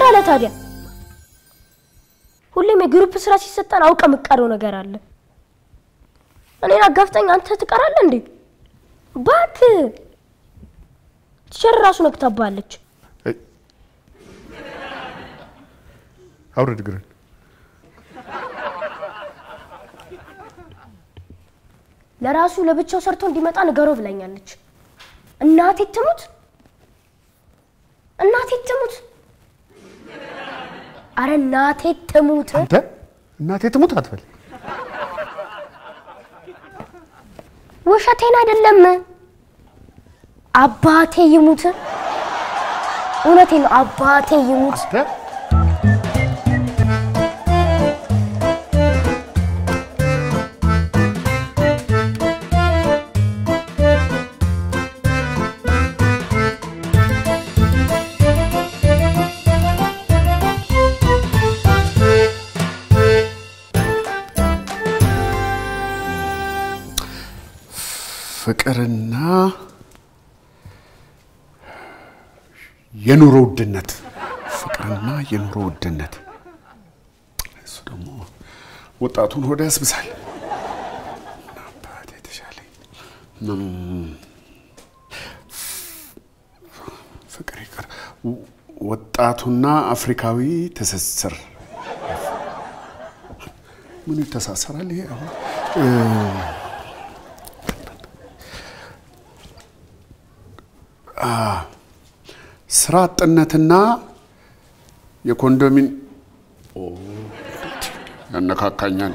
አለ ታዲያ ሁሌም የግሩፕ ስራ ሲሰጣን አውቀ መቀረው ነገር አለ እኔና ጋፍተኛ አንተ ትቀራለህ እንዴ ባክ ቸራሱ ነክታባለች አውርድ ግረን ለራሱ ለብቻው ሰርቶ እንዲመጣ ነገሮ ብላኛለች እናቴ ትሙት አረ እናቴ ትሙት አንተ እናቴ ትሙት አትበል ወሻቴን አይደለም አባቴ ይሙት እውነቴን ነው አባቴ ይሙት ፍቅርና የኑሮ ውድነት እሱ ደግሞ ወጣቱን ሆደ ያስብሳል አባቴ ተሻለኝ ፍቅር ይቀር ወጣቱና አፍሪካዊ ትስስር ምን ይተሳሰራል ይሄ አሁን ስራ አጥነትና የኮንዶሚን ያነካካኛል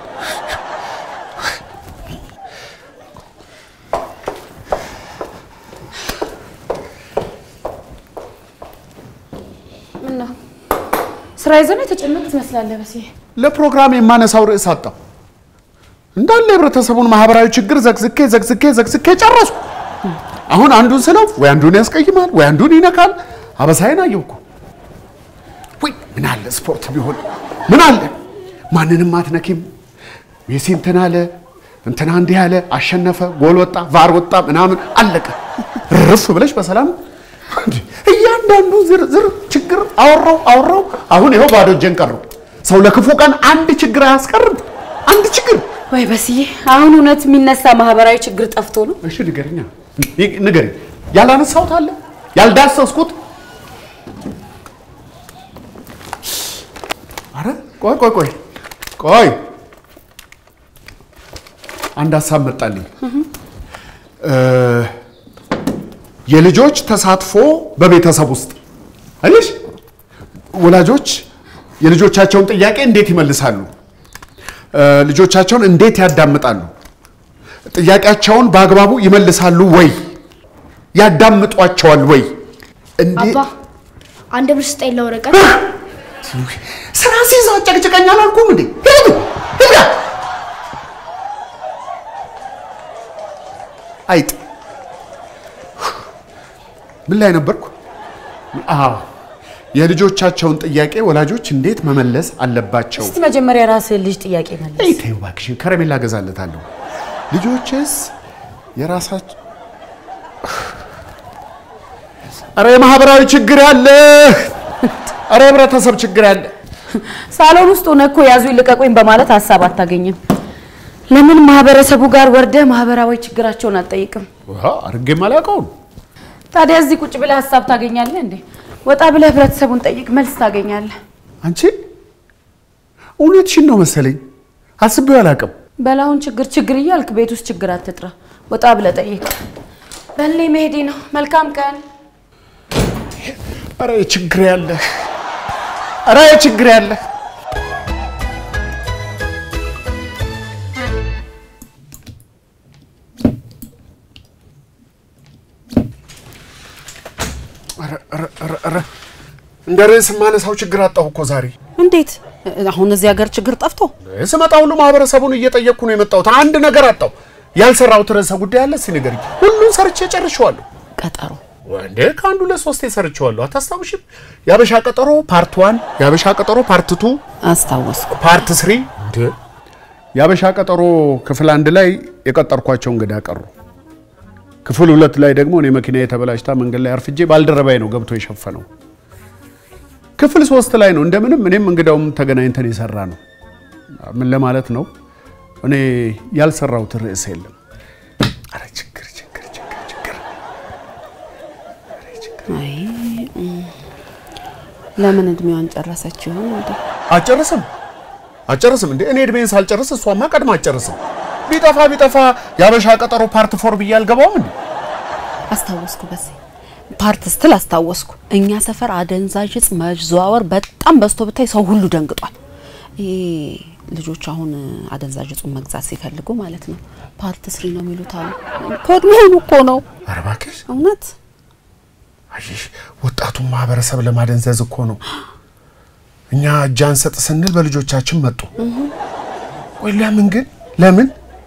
ምነው ስራ ይዘን የተጨነቀ ትመስላለህ በሲ ለፕሮግራም የማነሳው ርዕስ አጣው እንዳለ ህብረተሰቡን ማህበራዊ ችግር ዘግዝኬ ጨረሱ አሁን አንዱን ስለው ወይ አንዱን ያስቀይማል ወይ አንዱን ይነካል አበሳይና አየውኩ ወይ ምን አለ ስፖርት ቢሆን ምን አለ ማንንም አትነኪም የሲንተና አለ እንትና እንዲህ ያለ አሸነፈ ጎል ወጣ ቫር ወጣ ምናምን አለቀ ረፍ ብለሽ በሰላም እያንዳንዱ ዝርዝር ችግር አወራው አሁን ይሄው ባዶ እጄን ቀረው ሰው ለክፉ ቀን አንድ ችግር አያስቀርም አንድ ችግር ወይ በስዬ አሁን እውነት የሚነሳ ማህበራዊ ችግር ጠፍቶ ነው እሺ ንገረኝ ያላነሳውት አለ ያልዳሰስኩት አረ ቆይ አንድ ሐሳብ መጣልኝ የልጆች ተሳትፎ በቤተሰብ ውስጥ አይሽ ወላጆች የልጆቻቸውን ጥያቄ እንዴት ይመልሳሉ ልጆቻቸውን እንዴት ያዳምጣሉ ጥያቄያቸውን በአግባቡ ይመልሳሉ ወይ ያዳምጧቸዋል ወይ እንዴ አባ አንድ ብር ስጠኝ ለወረቀት ስራ ሲይዛ ጨቅጨቀኛል አልኩም እንዴ ሄዳ አይጥ ምን ላይ ነበርኩ የልጆቻቸውን ጥያቄ ወላጆች እንዴት መመለስ አለባቸው እስቲ መጀመሪያ ራስህ ልጅ ጥያቄ መለስ አይተው ባክሽ ከረሜላ ገዛለታለሁ ልጆችስ የራሳቸው አረ ማህበራዊ ችግር ያለ አረ ህብረተሰብ ችግር ያለ ሳሎን ውስጥ ሆነኮ ያዙ ይልቀቁኝ በማለት ሐሳብ አታገኝም ለምን ማህበረሰቡ ጋር ወርደ ማህበራዊ ችግራቸውን አትጠይቅም አርጌ ማላቀው ታዲያ እዚህ ቁጭ ብለ ሐሳብ ታገኛለህ እንዴ ወጣ ብለ ህብረተሰቡን ጠይቅ መልስ ታገኛለህ አንቺ እውነትሽን ነው መሰለኝ አስቤው አላቀም በላውን ችግር ይያልክ ቤት ውስጥ ችግር አትጥራ ወጣ ብለ ጠይቅ በሌ መሄዴ ነው መልካም ቀን አረ ችግር ያለ አረ እንደረስ ማነሳው ችግር አጣው እኮ ዛሬ እንዴት አሁን እዚህ ሀገር ችግር ጠፍቶ ስመጣው ሁሉ ማህበረሰቡን እየጠየቅኩ ነው የመጣው አንድ ነገር አጣው ያልሰራው ተረሰ ጉዳይ አለ ሲነገርኝ ሁሉን ሰርቼ ጨርሻለሁ ቀጠሮ ወንዴ ካንዱ ለሶስቴ ሰርቻለሁ አታስታውሽም ያበሻ ቀጠሮ ፓርት 1 ያበሻ ቀጠሮ ፓርት 2 አስታውስኩ ፓርት 3 እንዴ ያበሻ ቀጠሮ ክፍል 1 ላይ የቀጠርኳቸው እንግዳ ቀሩ ክፍል 2 ላይ ደግሞ እኔ መኪና የተበላሽታ መንገድ ላይ አርፍጄ ባልደረባይ ነው ገብቶ የሸፈነው ክፍል 3 ላይ ነው እንደምንም እኔም እንግዳውም ተገናኝተን የሰራ ነው ምን ለማለት ነው እኔ ያልሰራሁት ርዕስ የለም አረ ችግር አይ ለምን እድሜዋን ጨረሰችው እንዴ አጨረስም እንዴ እኔ እድሜን ሳልጨርስ እሷማ ቀድማ አጨረስም ቢጠፋ ያበሻ ቀጠሮ ፓርት 4 ብያል ገባው እንዴ አስታወስኩ በዚህ ፓርት ስትል አስታወስኩ እኛ ሰፈር አደንዛዥ እጽ መዘዋወር በጣም በስቶ ብታይ ሰው ሁሉ ደንግጧል ልጆች አሁን አደንዛዥ እጹን መግዛት ሲፈልጉ ማለት ነው ፓርት 3 ነው የሚሉት አሉ ኮድሜን እኮ ነው አረባከሽ እውነት አይሽ ወጣቱ ማህበረሰብ ለማደንዘዝ እኮ ነው እኛ እጃን ሰጥ ስንል በልጆቻችን መጡ ወይ ለምን ግን ለምን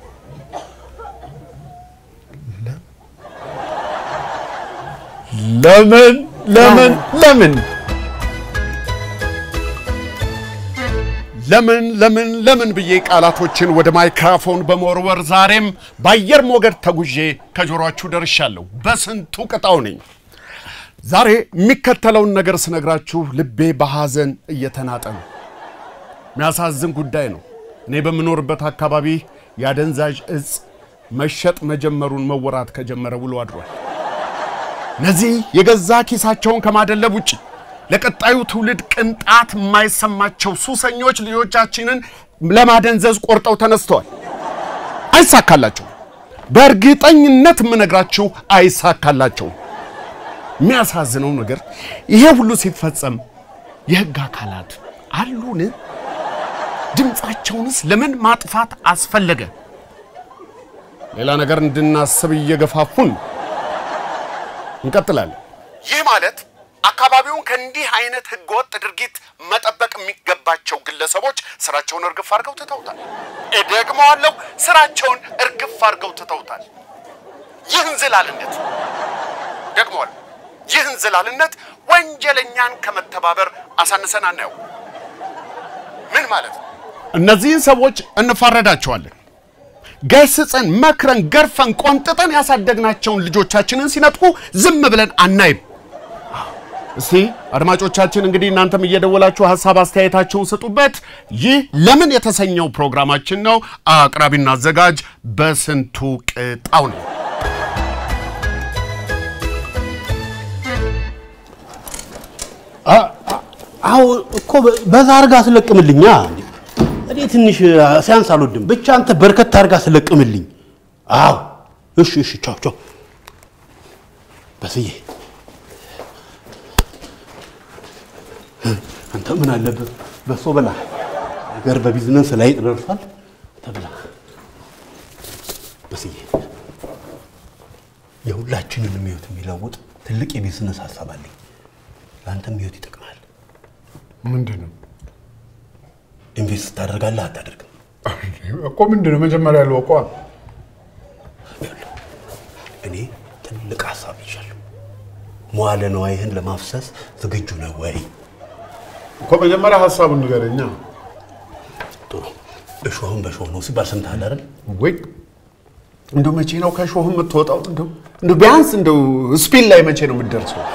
ለምን ብዬ ቃላቶችን ወደ ማይክሮፎን በመወርወር ዛሬም ባየር ሞገድ ተጉዤ ከጆሮአችሁ ደርሻለሁ በስንቱ ቅጣው ነኝ ዛሬ የሚከተለውን ነገር ስነግራችሁ ልቤ በሐዘን እየተናጠ ነው የሚያሳዝን ጉዳይ ነው እኔ በመኖርበት አካባቢ ያደንዛዥ እጽ መሸጥ መጀመሩን መወራት ከጀመረ ውሎ አድሯል ነዚህ የገዛ ኪሳቸውን ከማደለብ ውጪ ለቀጣዩ ትውልድ ቅንጣት የማይሰማቸው ሱሰኞች ልጆቻችንን ለማደንዘዝ ቆርጠው ተነስተዋል አይሳካላቸው በእርግጠኝነት ምነግራችሁ አይሳካላቸው የሚያሳዝነው ነገር ይሄ ሁሉ ሲፈጸም የህግ አካላት አሉን ድምጻቸውንስ ለምን ማጥፋት አስፈለገ ሌላ ነገር እንድናስብ እየገፋፉን እንቀጥላለን ይህ ማለት አካባቢውን ከእንዲህ አይነት ህገወጥ ድርጊት መጠበቅ የሚገባቸው ግለሰቦች ስራቸውን እርግፍ አድርገው ትተውታል እደግመዋለሁ ስራቸውን እርግፍ አድርገው ትተውታል ይህን ዝላልነት ደግመዋለሁ ይህን ዝላልነት ወንጀለኛን ከመተባበር አሳንሰን አናየው ምን ማለት ነው እነዚህን ሰዎች እንፋረዳቸዋለን ገስጸን መክረን ገርፈን ቆንጥጠን ያሳደግናቸውን ልጆቻችንን ሲነጥቁ ዝም ብለን አናይም እስቲ አድማጮቻችን እንግዲህ እናንተም እየደወላችሁ ሐሳብ አስተያየታችሁን ስጡበት ይህ ለምን የተሰኘው ፕሮግራማችን ነው አቅራቢና አዘጋጅ በስንቱ ቅጣው ነው አው እኮ በዛ አርጋ ስለቅምልኛ እኔ ትንሽ ሲያንስ አልወድም ብቻ አንተ በርከት አርጋ ስለቅምልኝ አው እሺ ቻው በስዬ አንተ ምን አለበት በሶ በላ ነገር በቢዝነስ ላይ ደርሷል ተብላ በስዬ የሁላችንን ህይወት የሚለውጥ ትልቅ የቢዝነስ ሐሳብ አለኝ ላንተም ህይወት ይጠቅማል ምንድነው ኢንቨስት ታደርጋለህ አታደርግም እኮ ምንድነው መጀመሪያ ያለው እኮ እኔ ትልቅ ሐሳብ ይሻለው ሟለ ነው አይህን ለማፍሰስ ዝግጁ ነው ወይ እኮ መጀመሪያ ሐሳቡን ንገረኛ ጥሩ እሾህም በሾህ ነው ሲባል ሰምተሃል አይደል ወይ እንደው መቼ ነው ከሾህ የምትወጣው እንደው ቢያንስ እንደው ስፒል ላይ መቼ ነው የምትደርሰው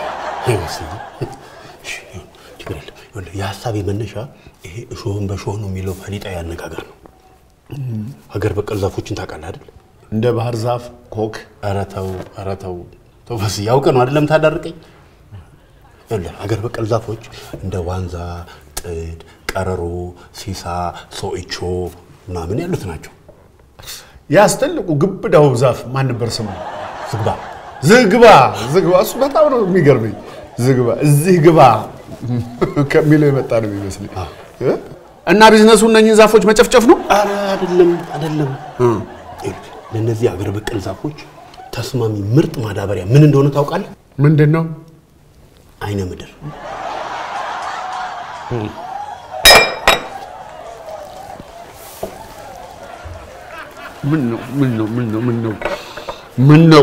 የሐሳቤ መነሻ ይሄ እሾህም በሾህ ነው የሚለው ፈሊጣዊ አነጋገር ነው ሀገር በቀል ዛፎችን ታውቃለህ አይደል እንደ ባህር ዛፍ ኮክ አራታው ተወስ ያውቀ ነው አይደለም ታዳርቀኝ ሀገር በቀል ዛፎች እንደ ዋንዛ ጥድ ቀረሮ ሲሳ ሶኢቾ ምናምን ያሉት ናቸው ያስተልቁ ግብዳው ዛፍ ማን ነበር ስሙ ዝግባ እሱ በጣም ነው የሚገርመኝ ዝግባ እዚህ ግባ ከሚለው የመጣ ነው የሚመስለኝ እና ቢዝነሱ እነኚህ ዛፎች መጨፍጨፍ ነው አረ አይደለም ለነዚህ ሀገር በቀል ዛፎች ተስማሚ ምርጥ ማዳበሪያ ምን እንደሆነ ታውቃለህ ምንድነው አይነ ምድር ምን ነው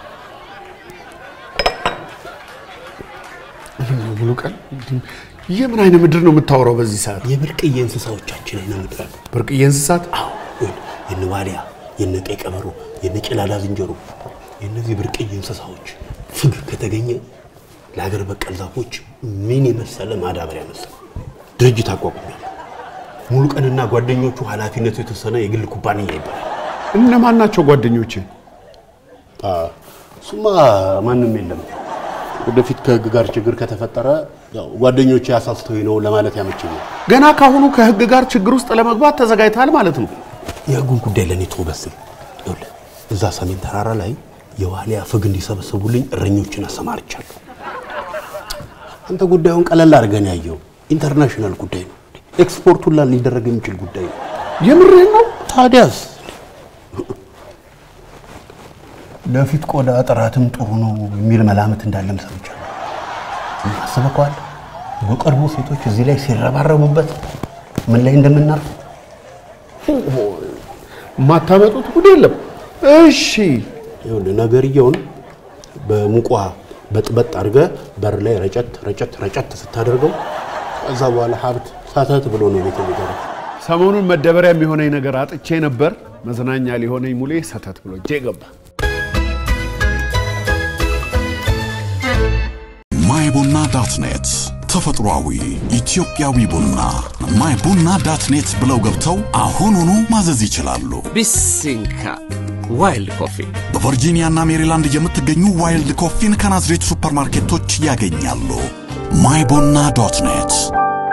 ሙሉ ቀን የምን አይነ ምድር ነው የምታወራው በዚህ ሰዓት የብርቅዬ እንስሳዎቻችን አይነ ምድር ብርቅዬ እንስሳት አዎ የነዋሊያ የነቀይ ቀበሮ የነጭላዳ ዝንጀሮ የነዚህ ብርቅዬ እንስሳዎች ፍግ ከተገኘ ለሀገር በቀል ዛፎች ምን የመሰለ ማዳበሪያ መሰለ ድርጅት አቋቁሟል። ሙሉ ቀንና ጓደኞቹ ኃላፊነቱ የተወሰነ የግል ኩባንያ ይባላል። እነማን ናቸው ጓደኞቼ? እሱማ ማንም የለም። ወደፊት ከህግ ጋር ችግር ከተፈጠረ ያው ጓደኞቼ ያሳስተውኝ ነው ለማለት ያመችኛል። ገና ካሁኑ ከህግ ጋር ችግር ውስጥ ለመግባት ተዘጋጅተሃል ማለት ነው። የህጉን ጉዳይ ለኔ ተወበስል። እዛ ሰሜን ተራራ ላይ የዋሊያ ፍግ እንዲሰበስቡልኝ እረኞችን አሰማርቻለሁ። አንተ ጉዳዩን ቀለል አድርገን ያየው ኢንተርናሽናል ጉዳይ ነው። ኤክስፖርቱን ላይ ሊደረግ የሚችል ጉዳይ ነው። የምርህ ነው? ታዲያስ ለፊት ቆዳ ጥራትም ጥሩ ነው የሚል መላምት እንዳለም ሰምቻለሁ። አሰበከዋል? በቅርቡ ሴቶች እዚህ ላይ ሲረባረቡበት ምን ላይ እንደምናርፍ ማታመጡት ጉድ የለም። እሺ ይኸውልህ ነገርየውን በሙቋ በጥበጥ አድርገህ በር ላይ ረጨት ስታደርገው ከዛ በኋላ ሀብት ሳተት ብሎ ነው ቤት የሚገባው። ሰሞኑን መደበሪያ የሚሆነኝ ነገር አጥቼ ነበር። መዝናኛ ሊሆነኝ ሙሌ ሰተት ብሎ ገባ። mybuና.net ተፈጥሯዊ ኢትዮጵያዊ ቡና mybuና.net ብለው ገብተው አሁኑኑ ማዘዝ ይችላሉ። ቢሲንካ ዋይልድ ኮፊ በቨርጂኒያ እና ሜሪላንድ የምትገኙ ዋይልድ ኮፊን ከናዝሬት ሱፐርማርኬቶች ያገኛሉ። mybuና.net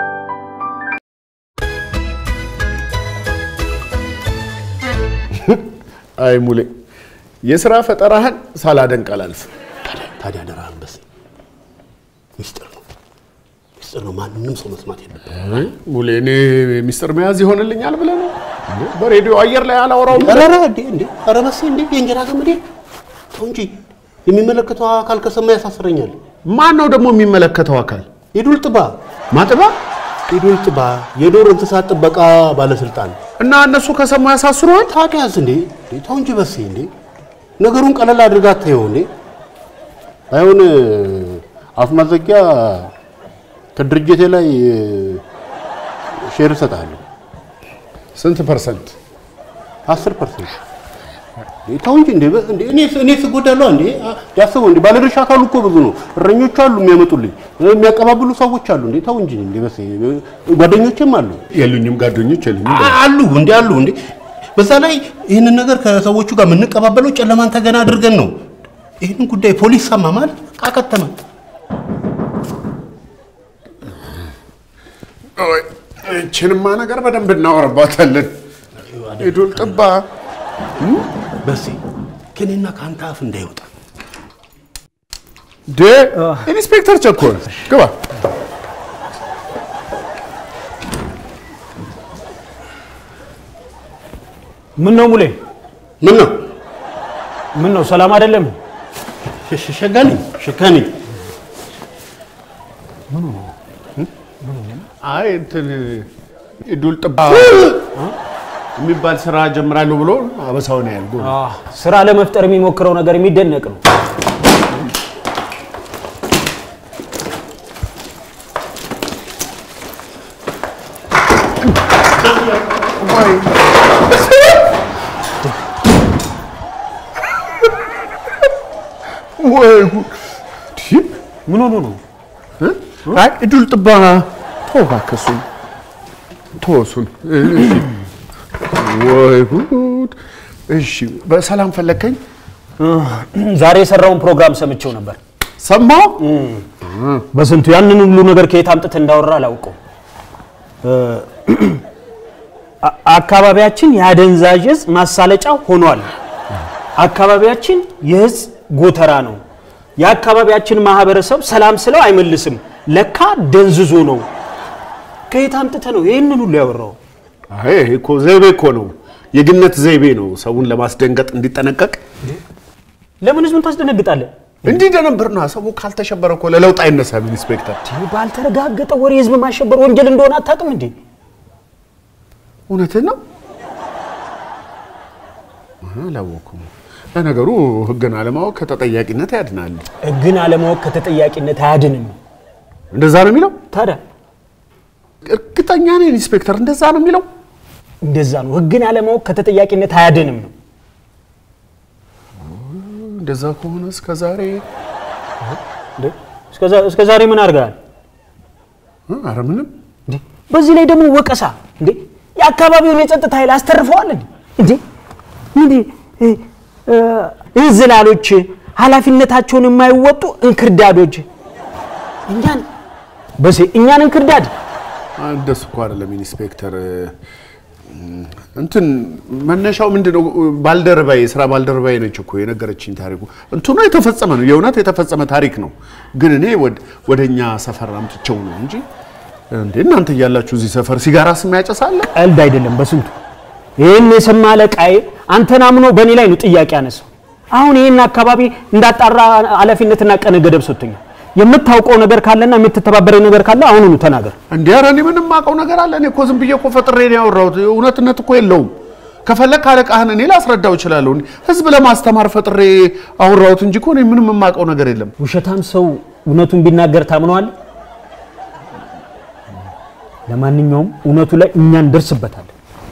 አይ ሙሌ የሥራ ፈጠራህን ሳላደንቅ አላልፍም። ታዲያ ደራን በስ ሚስጥር ነው ማንንም ሰው መስማት የለበትም። ሙሌ እኔ ሚስጥር መያዝ ይሆንልኛል ብለህ ነው? በሬዲዮ አየር ላይ አላወራውም። ኧረ በስ እንዴ የእንጀራ ገመዴ ተው እንጂ የሚመለከተው አካል ከሰማ ያሳስረኛል። ማን ነው ደግሞ የሚመለከተው አካል? ይዱልጥባ ማጥባ ይዱልጥባ የዶር እንስሳት ጥበቃ ባለስልጣን እና እነሱ ከሰማ ያሳስሩሃል። ታዲያስ እንዴ ተው እንጂ በስ እንዴ ነገሩን ቀለል አድርጋ ታየው እንዴ አይሆን አፍማዘጊያ ከድርጅቴ ላይ ሼር ሰጣለሁ። ስንት ፐርሰንት? 10%። ተው እንጂ እንዴ እኔ ስጎዳለሁ እንዴ ያስበው እንዴ ባለድርሻ አካሉ እኮ ብዙ ነው። እረኞች አሉ የሚያመጡልኝ የሚያቀባብሉ ሰዎች አሉ እንዴ ተው እንጂ እንዴ በስ ጓደኞችም አሉ። የሉኝም ጓደኞች የሉኝም አሉ እንዴ በዛ ላይ ይሄንን ነገር ከሰዎቹ ጋር የምንቀባበለው ጨለማን ተገና አድርገን ነው። ይሄንን ጉዳይ ፖሊስ ሰማ ማለት አከተመ። እቺንማ ነገር በደንብ እናወራባታለን። ይዱልጥባ በስ ከኔና ካንተ አፍ እንዳይወጣ ኢንስፔክተር ቸኮል ግባ። ምን ነው ሙሌ? ምን ነው ሰላም አይደለም? ሸጋኒ አይ እንትን ይዱልጥባ የሚባል ስራ ጀምራለሁ ብሎ አበሳው ነው ያልኩ። ስራ ለመፍጠር የሚሞክረው ነገር የሚደነቅ ነው። ምን ሆኖ ነው? አይ ይዱልጥባ ተወባከሱን ተወሱን። ወይ ጉድ! እሺ በሰላም ፈለከኝ? ዛሬ የሰራውን ፕሮግራም ሰምቼው ነበር። ሰማው? በስንቱ ያንን ሁሉ ነገር ከየት አምጥተ እንዳወራ አላውቀው። አካባቢያችን ያደንዛዥ ዕፅ ማሳለጫ ሆኗል። አካባቢያችን የዕፅ ጎተራ ነው። የአካባቢያችን ማህበረሰብ ሰላም ስለው አይመልስም። ለካ ደንዝዞ ነው። ከየት አምጥተ ነው ይሄንን ሁሉ ያወራው? አይ እኮ ዘይቤ እኮ ነው። የግነት ዘይቤ ነው። ሰውን ለማስደንገጥ እንዲጠነቀቅ። ለምን ህዝቡን ታስደነግጣለህ? እንዲደነብርና ሰው ካልተሸበረ እኮ ለለውጥ አይነሳም። ኢንስፔክተር ባልተረጋገጠ ወሬ ህዝብ ማሸበር ወንጀል እንደሆነ አታውቅም እንዴ? እውነትህ ነው። አላወኩም። ለነገሩ ህግን አለማወቅ ከተጠያቂነት ያድናል። ህግን አለማወቅ ከተጠያቂነት አያድንም። እንደዛ ነው የሚለው? ታዲያ እርግጠኛ ነኝ ኢንስፔክተር እንደዛ ነው የሚለው? እንደዛ ነው። ህግን አለማወቅ ከተጠያቂነት አያድንም ነው። እንደዛ ከሆነ እስከዛሬ እስከ ዛሬ ምን አድርጋል? ኧረ ምንም። በዚህ ላይ ደግሞ ወቀሳ እንዴ! የአካባቢውን የጸጥታ ኃይል አስተርፈዋል እንዴ! እንዝላሎች ኃላፊነታቸውን የማይወጡ እንክርዳዶች እኛን እንክርዳድ እንደሱ እኮ አይደለም ኢንስፔክተር። እንትን መነሻው ምንድነው? ባልደረባዬ ስራ ባልደረባዬ ነች እኮ የነገረችኝ ታሪኩ እንትኑ የተፈጸመ ነው፣ የእውነት የተፈጸመ ታሪክ ነው። ግን እኔ ወደኛ ሰፈር አምጥቼው ነው እንጂ እንዴ እናንተ ያላችሁ እዚህ ሰፈር ሲጋራ ስም ያጨሳል? ቀልድ አይደለም በስንቱ። ይሄን የሰማ አለቃዬ አንተን አምኖ በእኔ ላይ ነው ጥያቄ ያነሳው። አሁን ይሄን አካባቢ እንዳጣራ ኃላፊነትና ቀነ ገደብ ሰጥቶኛል። የምታውቀው ነገር ካለና የምትተባበረው ነገር ካለ አሁኑኑ ተናገር። እንዴ ኧረ እኔ ምንም ማውቀው ነገር አለ? እኔ እኮ ዝም ብዬ እኮ ፈጥሬ ነው ያወራሁት። እውነትነት እኮ የለውም። ከፈለክ አለቃህን እኔ ላስረዳው እችላለሁ። ህዝብ ለማስተማር ፈጥሬ አወራሁት እንጂ እኮ እኔ ምንም ማውቀው ነገር የለም። ውሸታም ሰው እውነቱን ቢናገር ታምነዋል? ለማንኛውም እውነቱ ላይ እኛ እንደርስበታለን።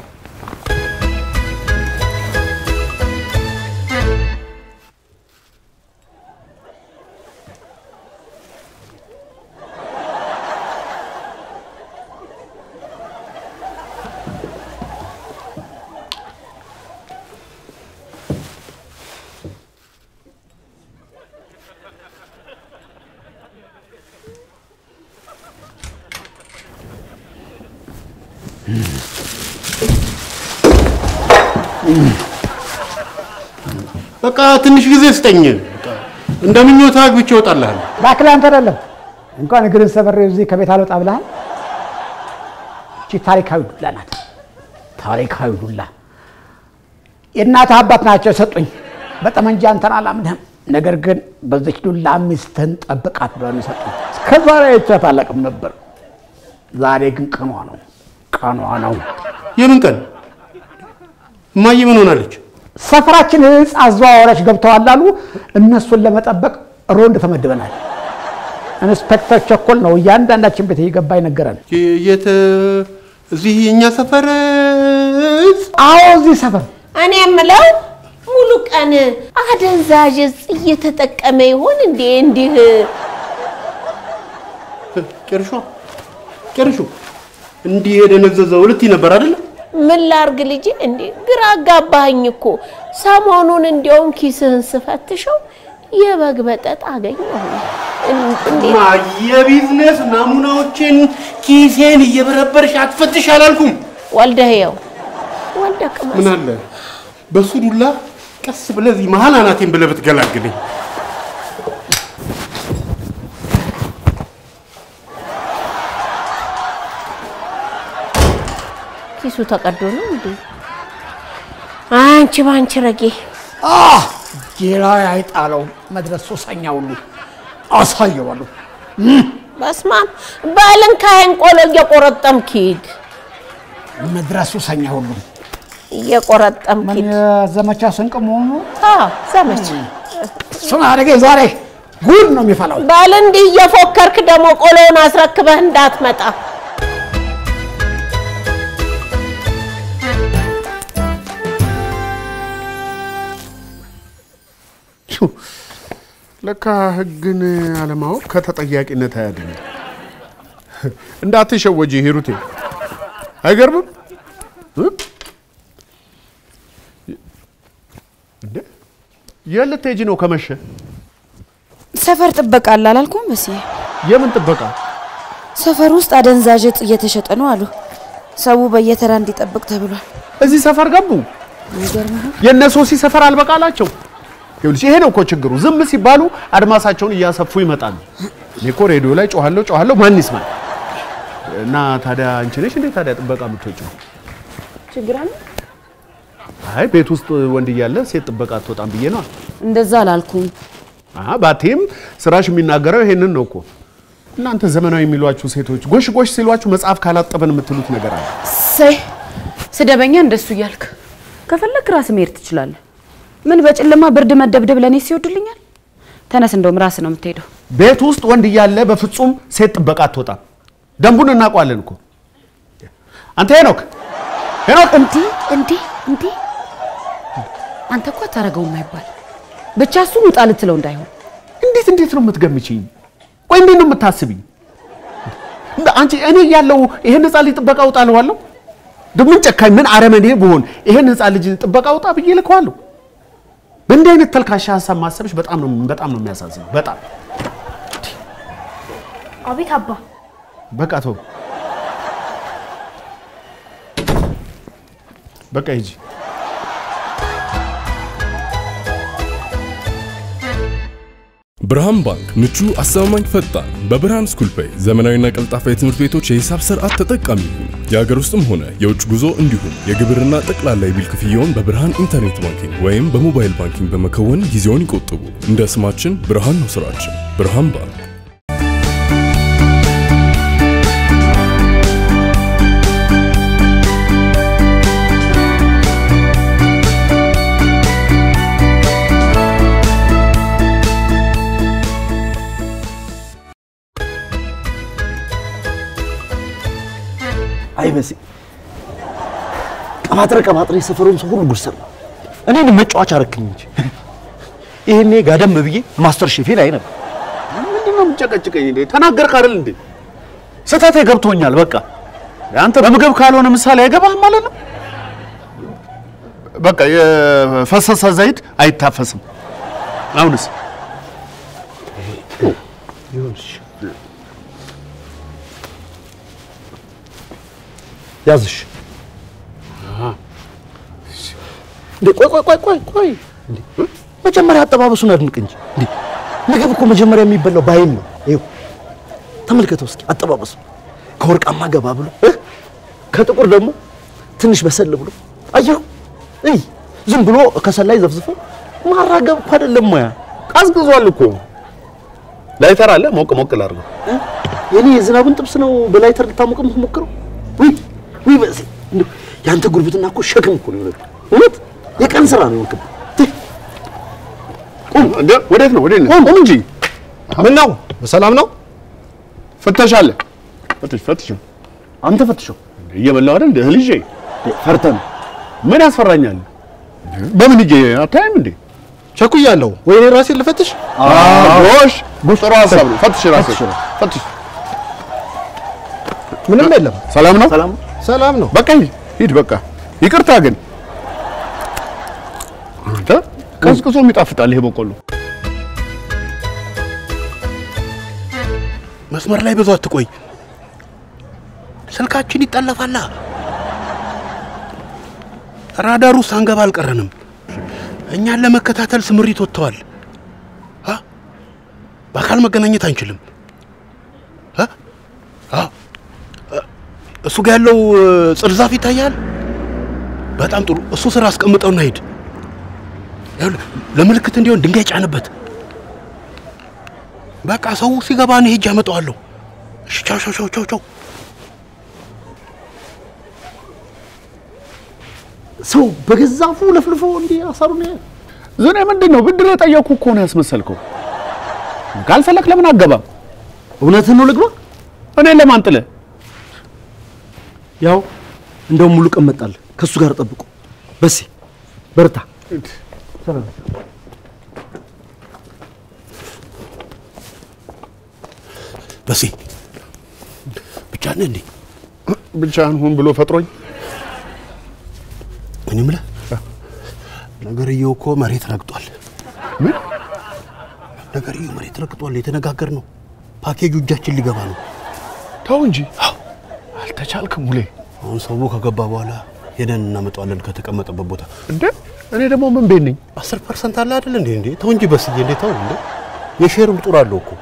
በቃ ትንሽ ጊዜ ስጠኝ። እንደምኞታ አግብቼ እወጣለሁ። ባክላ አንተ አይደለም እንኳን እግርን ሰበሬ እዚህ ከቤት አልወጣ ብለሃል። እቺ ታሪካዊ ዱላ ናት። ታሪካዊ ዱላ የእናት አባት ናቸው ሰጡኝ። በጠመንጃ አንተን አላምንህም። ነገር ግን በዚህ ዱላ ሚስትህን ጠብቃት ብለው ነው ሰጡኝ። እስከዛሬ አይቻት አላውቅም ነበር። ዛሬ ግን ቀኗ ነው። የምን ቀን? እማዬ ምን ሆናለች? ሰፈራችን ህንጻ አዘዋዋሪዎች ገብተዋል አሉ። እነሱን ለመጠበቅ ሮንድ ተመድበናል። ኢንስፔክተር ቸኮል ነው እያንዳንዳችን ቤት እየገባ ይነገራል። የት? እዚህ የኛ ሰፈር? አዎ እዚህ ሰፈር። እኔ የምለው ሙሉ ቀን አደንዛዥ እየተጠቀመ ይሆን እንዴ? እንዲህ ቄርሾ እንዲህ የደነዘዘው ልትይ ነበር አይደል? ምን ላርግ ልጅ እንዴ? ግራ አጋባኝ እኮ። ሰሞኑን እንዲያውም ኪስህን ስፈትሸው የበግ በጠጥ አገኘሁ። እንዴ የቢዝነስ ናሙናዎችን ኪሴን እየበረበርሽ አትፈትሽ አላልኩም? ወልደህየው ወልደቅመስ ምን አለ በሱ ዱላ ቀስ ብለህ እዚህ መሀል አናቴን ብለህ ብትገላግልኝ። ኪሱ ተቀዶ ነው እንዴ? አንቺ ባንቺ ረጌ ጌራ አይጣለው መድረስ ሱሰኛ ሁሉ አሳየዋለሁ። በስማም ባልን ካይን ቆሎ እየቆረጠምክ ሂድ። መድረስ ሱሰኛ ሁሉ እየቆረጠምክ ሂድ። ዘመቻ ስንቅ መሆኑ ዘመቻ ሱና አረገ ዛሬ ጉድ ነው የሚፈላው። ባል እንዲህ እየፎከርክ ደግሞ ቆሎውን አስረክበህ እንዳትመጣ። ለካ ህግን አለማወቅ ከተጠያቂነት አያድንም። እንዳትሸወጂ ሂሩቴ፣ አይገርምም? እንዴ የልትሄጂ ነው ከመሸ? ሰፈር ጥበቃ አለ አላልኩም? በሲ የምን ጥበቃ? ሰፈር ውስጥ አደንዛዥ እጽ እየተሸጠ ነው አሉ። ሰው በየተራ እንዲጠብቅ ተብሏል። እዚህ ሰፈር ገቡ። የነሶሲ ሰፈር አልበቃላቸው። ይሄ ነው እኮ ችግሩ። ዝም ሲባሉ አድማሳቸውን እያሰፉ ይመጣሉ። እኔ እኮ ሬዲዮ ላይ ጮሃለሁ ማን ይስማል? እና ታዲያ አንቺ ነሽ እንዴ ታዲያ ጥበቃ የምትወጪው? ችግር አለ? አይ ቤት ውስጥ ወንድ እያለ ሴት ጥበቃ አትወጣም ብዬ ነው። እንደዛ አላልኩም። ባቴም ስራሽ የሚናገረው ይሄንን ነው እኮ። እናንተ ዘመናዊ የሚሏችሁ ሴቶች ጎሽ ሲሏችሁ መጽሐፍ ካላጠበን የምትሉት ነገር አለ። ስደበኛ እንደሱ እያልክ ከፈለክ ራስ መሄድ ትችላለህ። ምን በጨለማ ብርድ መደብደብ ለኔ ሲወድልኛል? ተነስ፣ እንደውም ራስ ነው የምትሄደው። ቤት ውስጥ ወንድ እያለ በፍጹም ሴት ጥበቃ አትወጣም። ደንቡን እናውቀዋለን እኮ። አንተ ሄኖክ እንዴ አንተ እኮ አታረገውም አይባል። ብቻ እሱን ውጣ ልትለው እንዳይሆን። እንዴት ነው የምትገምቺኝ? ቆይ እንዴት ነው የምታስቢኝ? አንቺ እኔ ያለው ይሄን ህፃን ልጅ ጥበቃ ውጣ አለዋለሁ? ምን ጨካኝ ምን አረመኔ ብሆን ይሄን ህፃን ልጅ ጥበቃ ውጣ ብዬ ልከዋለሁ? በእንዲህ አይነት ተልካሻ ሀሳብ ማሰብሽ በጣም ነው የሚያሳዝነው። በጣም አቤት አባ። በቃ ተው በቃ ሂጂ። ብርሃን ባንክ ምቹ አስተማማኝ ፈጣን በብርሃን ስኩል ፔይ ዘመናዊና ቀልጣፋ የትምህርት ቤቶች የሂሳብ ስርዓት ተጠቃሚ ይሁኑ። የሀገር ውስጥም ሆነ የውጭ ጉዞ እንዲሁም የግብርና ጠቅላላ የቢል ክፍያውን በብርሃን ኢንተርኔት ባንኪንግ ወይም በሞባይል ባንኪንግ በመከወን ጊዜውን ይቆጥቡ። እንደ ስማችን ብርሃን ነው ስራችን። ብርሃን ባንክ። አይበሲ ቀባጥሬ ሰፈሩን ሰው ሁሉ ጉርሰር እኔን መጫወቻ አረክኝ እንጂ ይሄኔ ጋደም ብዬ ማስተር ሼፍ ላይ ነበር። ምንድነው የምጨቀጭቀኝ እንዴ? ተናገርክ አይደል እንዴ? ስህተቴ ገብቶኛል። በቃ አንተ በምግብ ካልሆነ ምሳሌ አይገባህም ማለት ነው። በቃ የፈሰሰ ዘይት አይታፈስም። አሁንስ ያዝሽ ቆይ መጀመሪያ አጠባበሱን አድንቅ እንጂ ምግብ እኮ መጀመሪያ የሚበላው ባይን ነው። ይኸው ተመልከተው እስኪ አጠባበሱ ከወርቃማ ገባ ብሎ ከጥቁር ደግሞ ትንሽ በሰል ብሎ አየሁ። ዝም ብሎ ከሰላይ ዘፍዝፎ ማራገብ እኮ አይደለም ሙያ። ቀዝቅዟል እኮ ላይተር አለ ሞቅ ላድርገው። የኔ የዝናቡን ጥብስ ነው በላይተር ልታሞቅ የምትሞክረው? ወይ በዚህ ያንተ ጉርብትና እኮ ሸክም እኮ ነው። እውነት የቀን ስራ ነው። ቁም እንዴ! ወዴት ነው? ቁም እንጂ። ምን ነው? በሰላም ነው? ፍተሻ አለ። ፈትሽ። አንተ ፈትሽው። እየበላው አይደል እንደ እህል ይዤ ፈርተን ምን ያስፈራኛል? በምን ይዤ አታይም እንዴ? ቸኩያለሁ። ወይ እኔ ራሴን ልፈትሽ? ጎሽ ጥሩ ሀሳብ ነው። ፈትሽ ራስህ ፈትሽ። ምንም የለም። ሰላም ነው? ሰላም ነው። በቃ ሂድ በቃ። ይቅርታ ግን አንተ ቀዝቅዞም ይጣፍጣል ይሄ በቆሎ። መስመር ላይ ብዙ አትቆይ፣ ስልካችን ይጠለፋላ። ራዳሩ ሳንገባ አልቀረንም። እኛን ለመከታተል ስምሪት ወጥተዋል። በአካል መገናኘት አንችልም። እሱ ጋር ያለው ጽርዛፍ ይታያል። በጣም ጥሩ። እሱ ስራ አስቀምጠውና ሂድ። ለምልክት እንዲሆን ድንጋይ ጫንበት። በቃ ሰው ሲገባ እኔ ሄጄ አመጣዋለሁ። እሺ፣ ቻው። ሰው በገዛፉ ለፍልፎ እንዲህ አሳሩን ዝኔ ምንድነው? ብድር የጠየኩ እኮ ነው ያስመሰልከው። ካልፈለክ ለምን አገባም? እውነትህን ነው። ልግባ። እኔ ለማን ጥለ? ያው እንደው ሙሉ ቀን መጣል ከሱ ጋር ጠብቁ። በሲ በርታ። በሲ ብቻህን እንዴ? ብቻህን ሁን ብሎ ፈጥሮኝ። እኔ የምልህ ነገርየው እኮ መሬት ረግጧል። ምን ነገርየው መሬት ረግጧል? የተነጋገርነው ፓኬጁ እጃችን ሊገባ ነው። ተው እንጂ አልተቻልክም ሙሌ። አሁን ሰው ከገባ በኋላ ሄደን እናመጣዋለን ከተቀመጠበት ቦታ። እንዴ እኔ ደግሞ ምን ቤት ነኝ? 10% አለ አይደል እንዴ? ተው እንጂ በስዬ እንዴ ተው እንዴ። የሼርም ጡር አለው እኮ።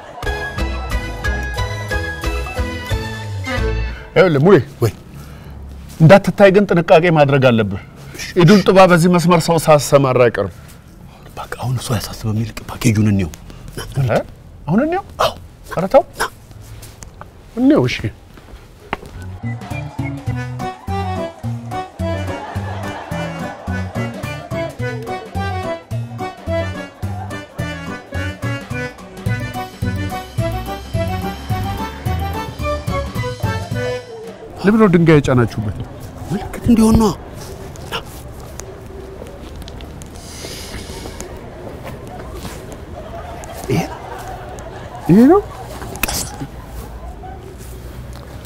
ይኸውልህ ሙሌ ወይ እንዳትታይ ግን ጥንቃቄ ማድረግ አለብህ። ኢዱል ጥባ በዚህ መስመር ሰው ሳሰማራ አይቀርም። በቃ አሁን እሱ ያሳስበው የሚል ፓኬጁን እንየው። አሁን እንየው። አዎ ኧረ ተው እንየው። እሺ ለምን ነው ድንጋይ ጫናችሁበት? ምልክት እንዲሆን ነው። ይሄ ነው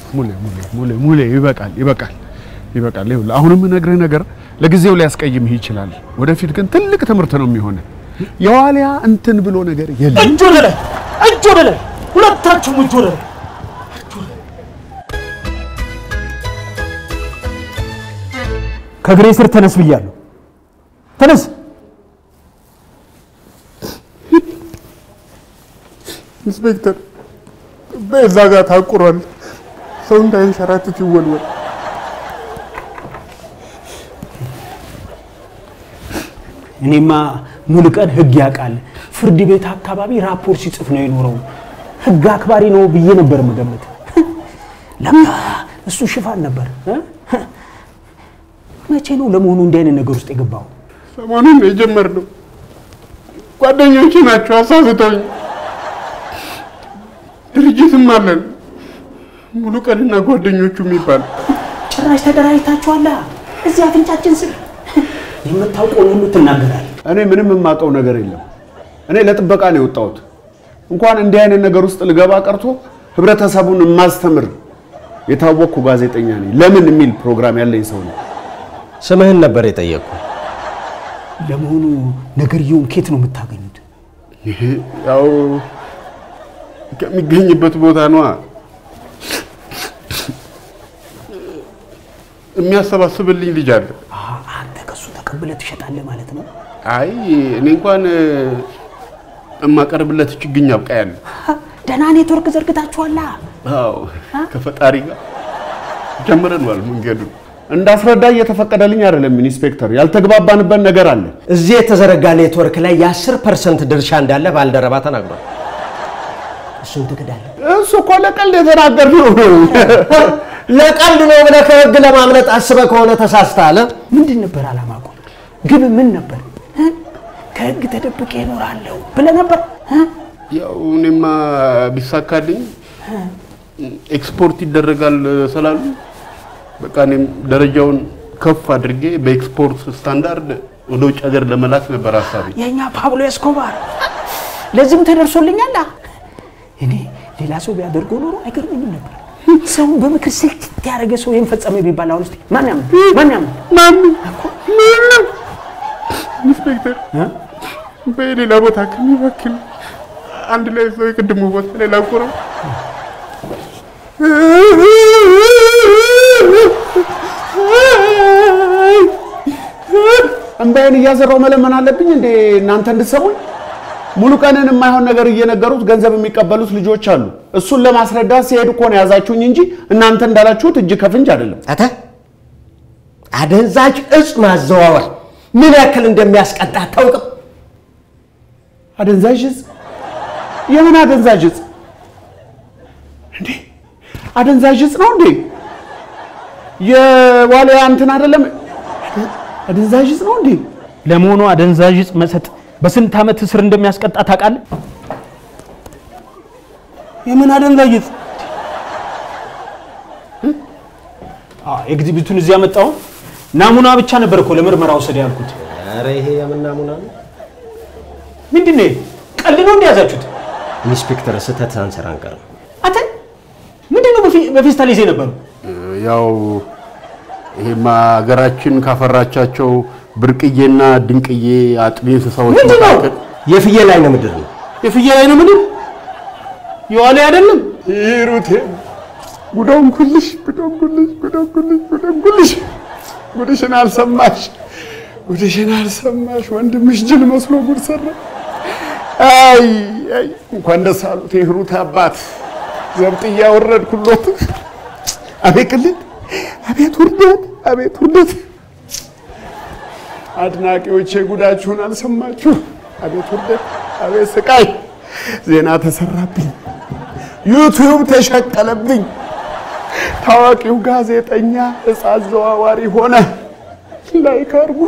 ሙሌ ይበቃል። ይኸውልህ አሁንም እነግርህ ነገር ለጊዜው ሊያስቀይምህ ይችላል። ወደፊት ግን ትልቅ ትምህርት ነው የሚሆነው። የዋሊያ እንትን ብሎ ነገር የለም። እጅ ወደ ላይ ሁለታችሁም እጅ ወደ ላይ። ከእግሬ ስር ተነስ ብያለሁ። ተነስ። ኢንስፔክተር በዛ ጋር ታቁሯል። ሰው እንዳይንሸራተት ይወልወል። እኔማ ሙሉ ቀን ህግ ያውቃል። ፍርድ ቤት አካባቢ ራፖርት ሲጽፍ ነው የኖረው። ህግ አክባሪ ነው ብዬ ነበር መገመት። ለካ እሱ ሽፋን ነበር። መቼ ነው ለመሆኑ እንዲህ አይነት ነገር ውስጥ የገባው? ሰሞኑን የጀመርነው ጓደኞቼ ናቸው አሳስተውኝ። ድርጅትም አለን ሙሉ ቀንና ጓደኞቹ የሚባል። ጭራሽ ተደራጅታችኋል? እዚህ አፍንጫችን ስር የምታውቀው ሁሉ ትናገራለህ። እኔ ምንም የማውቀው ነገር የለም። እኔ ለጥበቃ ነው የወጣሁት። እንኳን እንዲህ አይነት ነገር ውስጥ ልገባ ቀርቶ ህብረተሰቡን ማስተምር የታወቅኩ ጋዜጠኛ ነኝ። ለምን የሚል ፕሮግራም ያለኝ ሰው ነው። ስምህን ነበር የጠየቅኩ። ለመሆኑ ነገርየውን ኬት ነው የምታገኙት? ያው ከሚገኝበት ቦታ ነው የሚያሰባስብልኝ ልጅ አለ። አንተ ከሱ ተቀብለህ ትሸጣለህ ማለት ነው? አይ እኔ እንኳን እማቀርብለት ችግኝ አብቃያለሁ። ደህና ኔትወርክ ዘርግታችኋል? አዎ ከፈጣሪ ጋር ጀምረናል መንገዱን። እንዳስረዳ እየተፈቀደልኝ አይደለም ኢንስፔክተር፣ ያልተግባባንበት ነገር አለ። እዚህ የተዘረጋ ኔትወርክ ላይ የ10% ድርሻ እንዳለ ባልደረባ ተናግሯል። እሱን ትክዳለህ? እሱ እኮ ለቀልድ የተናገርነው ነው። ለቀልድ ነው ብለህ ከህግ ለማምለጥ አስበህ ከሆነ ተሳስተሃል። ምንድን ነበር አላማው? ግብ ምን ነበር? ከህግ ተደብቄ እኖራለሁ ብለህ ነበር? ያው እኔማ ቢሳካልኝ ኤክስፖርት ይደረጋል ስላሉ በቃ እኔም ደረጃውን ከፍ አድርጌ በኤክስፖርት ስታንዳርድ ወደ ውጭ ሀገር ለመላክ ነበር ሐሳቤ። የኛ ፓብሎ ኤስኮባር ለዚህም ተደርሶልኛል። እኔ ሌላ ሰው ቢያደርገው ኖሮ አይገርምኝም ነበር። ሰው በምክር ስልት ያደረገ ሰው የፈጸመ ቢባል አሁን እስቲ ማን ያምን ኢንስፔክተር በሌላ ቦታ ከሚባክል አንድ ላይ ሰው የቅድሙ ቦታ ላይ ላቆረው እንባዬን እያዘራው መለመን አለብኝ እንዴ እናንተ እንድትሰሙኝ? ሙሉ ቀንን የማይሆን ነገር እየነገሩት ገንዘብ የሚቀበሉት ልጆች አሉ። እሱን ለማስረዳት ሲሄድ እኮ ነው ያዛችሁኝ እንጂ እናንተ እንዳላችሁት እጅ ከፍንጅ አይደለም። አደንዛዥ እጽ ማዘዋወር ምን ያክል እንደሚያስቀጣ አታውቅም? አደንዛዥ እጽ? የምን አደንዛዥ እጽ እንዴ? አደንዛዥ እጽ ነው እንዴ? የዋሊያ እንትን አይደለም? አደንዛዥ እጽ ነው እንዴ? ለመሆኑ አደንዛዥ እጽ መሰጥ በስንት ዓመት እስር እንደሚያስቀጣ ታውቃለህ? የምን አደንዛዥ እጽ? ኤግዚቢቱን እዚህ ያመጣው ናሙና ብቻ ነበር እኮ ለምርመራ ወሰደ ያልኩት። ኧረ ይሄ የምን ናሙና ነው? ምንድነው? ቀልድ ነው እንደያዛችሁት? ኢንስፔክተር ስህተት ሳንሰራ አንቀርም። አተ ምንድነው በፌስታል ይዘህ ነበር? ያው ይሄማ ሀገራችን ካፈራቻቸው ብርቅዬና ድንቅዬ አጥቢ እንስሳዎች መካከል የፍየል አይነ ምድር ነው። የፍየል አይነ ምድር የዋሊያ አይደለም? ይሩቴ ጉዶንኩልሽ ጉድሽን አልሰማሽ ወንድምሽ ጅል መስሎ ጉድ ሰራ። አይ እንኳን ደስ አሉት የሂሩት አባት ዘብጥያ ወረድኩሎት። አቤት ቅሌት፣ አቤት ውርደት። አድናቂዎቼ ጉዳችሁን አልሰማችሁ? አቤት ውርደት፣ አቤት ስቃይ። ዜና ተሰራብኝ፣ ዩቲዩብ ተሸቀለብኝ። ታዋቂው ጋዜጠኛ እጽ አዘዋዋሪ ሆነ። ላይክ አርጉ።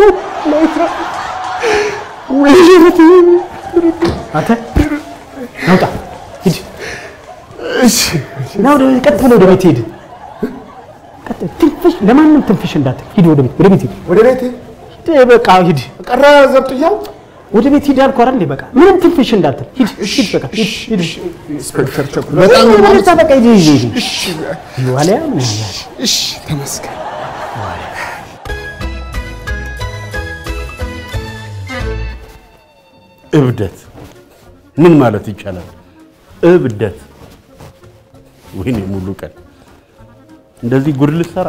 አንተ ናውጣ ሂድ። እሺ ናው ቀጥ ብሎ ወደ ቤት ሂድ። ቀጥ ትንፍሽ፣ ለማንም ትንፍሽ እንዳትል። ሂድ ወደ ቤት ሂድ። ወደ ቤት በቃ ሂድ። ቀረ ዘብጥያው ወደ ቤት ሂድ አልኩህ አይደል? በቃ ምንም ትንፍሽ እንዳትል ሂድ በቃ ሂድ። ኢንስፔክተር ቸኮል በጣም ነው በቃ ሂድ። እሺ ዋሊያ ምን ያህል እሺ ተመስገን። እብደት ምን ማለት ይቻላል? እብደት ወይኔ ሙሉ ቀን እንደዚህ ጉድ ልሰራ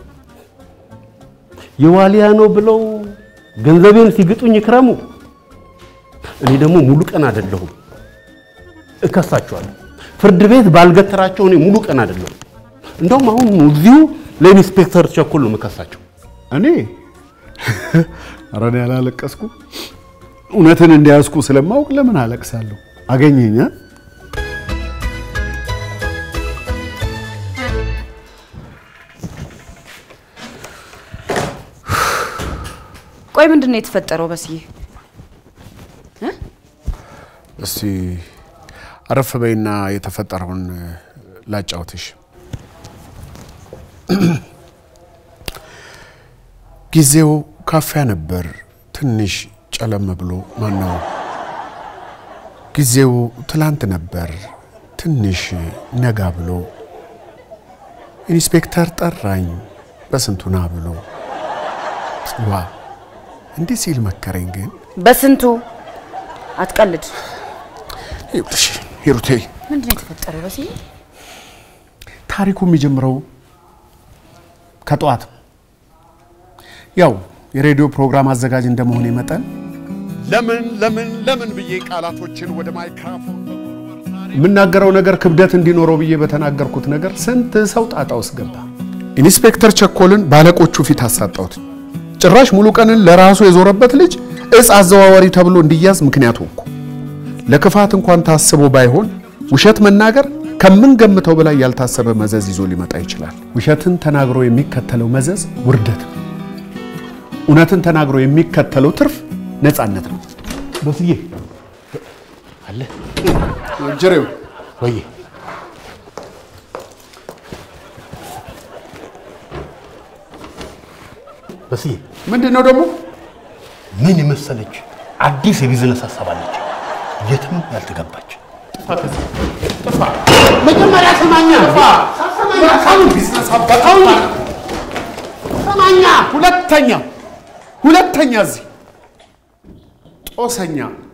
የዋሊያ ነው ብለው ገንዘቤን ሲግጡኝ ይክረሙ። እኔ ደግሞ ሙሉ ቀን አይደለሁም፣ እከሳቸዋለሁ። ፍርድ ቤት ባልገተራቸው እኔ ሙሉ ቀን አይደለሁም። እንደውም አሁን እዚሁ ለኢንስፔክተር ቸኮል ነው የምከሳቸው። እኔ ኧረ እኔ አላለቀስኩም። እውነትን እንዲያስኩ ስለማውቅ ለምን አለቅሳለሁ? አገኘኛ ቆይ ምንድነው የተፈጠረው? በስዬ እስቲ አረፍ በይና የተፈጠረውን ላጫውትሽ። ጊዜው ካፊያ ነበር። ትንሽ ጨለም ብሎ ማነው ጊዜው ትላንት ነበር። ትንሽ ነጋ ብሎ ኢንስፔክተር ጠራኝ በስንቱና ብሎ ዋ እንዲህ ሲል መከረኝ። ግን በስንቱ አትቀልድ። ይኸውልሽ ሂሩቴ ምንድነው የተፈጠረው? በስዬ ታሪኩ የሚጀምረው ከጧት ያው የሬዲዮ ፕሮግራም አዘጋጅ እንደመሆነ መጠን ለምን ብዬ ቃላቶችን ወደ ማይክሮፎን የምናገረው ነገር ክብደት እንዲኖረው ብዬ በተናገርኩት ነገር ስንት ሰው ጣጣ ውስጥ ገባ። ኢንስፔክተር ቸኮልን ባለቆቹ ፊት አሳጣሁት። ጭራሽ ሙሉ ቀንን ለራሱ የዞረበት ልጅ እጽ አዘዋዋሪ ተብሎ እንዲያዝ ምክንያት ሆንኩ። ለክፋት እንኳን ታስቦ ባይሆን ውሸት መናገር ከምን ገምተው በላይ ያልታሰበ መዘዝ ይዞ ሊመጣ ይችላል። ውሸትን ተናግሮ የሚከተለው መዘዝ ውርደት ነው። እውነትን ተናግሮ የሚከተለው ትርፍ ነፃነት ነው። በስዬ አለ ጀሬው ወይ በስዬ ምንድነው ደግሞ? ምን የመሰለች አዲስ የቢዝነስ ሐሳብ አለች፣ የትም ያልተገባች። ጥፋ መጀመሪያ ሰማኛ ጥፋ ሰማኛ ቢዝነስ አባታው ሰማኛ ሁለተኛ እዚህ ጦሰኛ